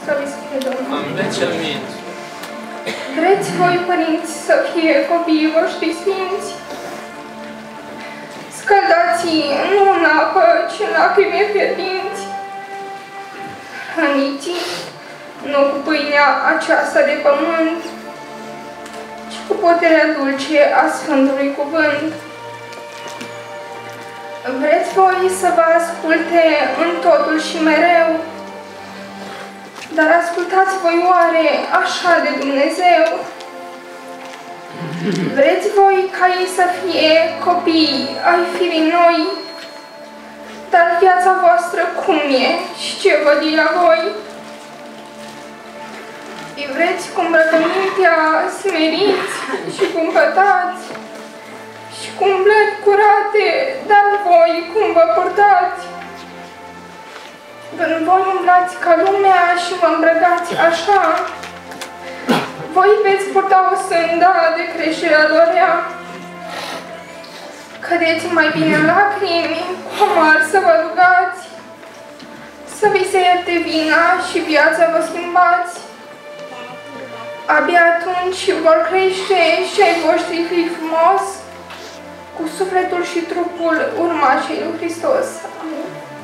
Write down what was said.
Slăviți să fie Domnul. Amin. Vreți voi, părinți, să fie copiii voștri sfinți? Scăldați-i nu în apă, ci în lacrime fierbinți. Hrăniți-i nu cu pâinea aceasta de pământ, ci cu puterea dulce a Sfântului Cuvânt. Vreți voi să vă asculte în totul și mereu, dar ascultați voi oare așa de Dumnezeu? Vreți voi ca ei să fie copii ai firii noi, dar viața voastră cum e și ce văd la voi? Vreți cu îmbrăcămintea smeriți și cumpătați și cu umblări curate, dar voi cum vă purtați? Când voi umblați ca lumea și vă îmbrăcați așa, voi veți purta o sânda de creșterea lor rea. Cădeți mai bine în lacrimi, cu amar să vă rugați, să vi se ierte vina și viața vă schimbați. Abia atunci vor crește și ai voștri fi frumos, cu sufletul și trupul urmașii lui Hristos. Amin.